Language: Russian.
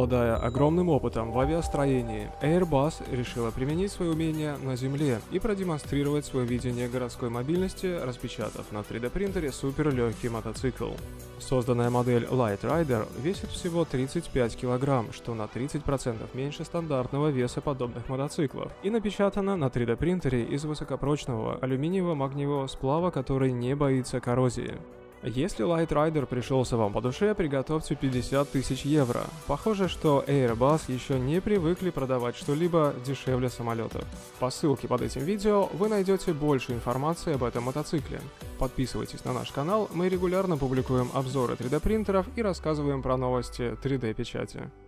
Обладая огромным опытом в авиастроении, Airbus решила применить свои умения на Земле и продемонстрировать свое видение городской мобильности, распечатав на 3D-принтере суперлегкий мотоцикл. Созданная модель Light Rider весит всего 35 кг, что на 30% меньше стандартного веса подобных мотоциклов, и напечатана на 3D-принтере из высокопрочного алюминиево-магниевого сплава, который не боится коррозии. Если Light Rider пришелся вам по душе, приготовьте 50 тысяч евро. Похоже, что Airbus еще не привыкли продавать что-либо дешевле самолетов. По ссылке под этим видео вы найдете больше информации об этом мотоцикле. Подписывайтесь на наш канал, мы регулярно публикуем обзоры 3D принтеров и рассказываем про новости 3D печати.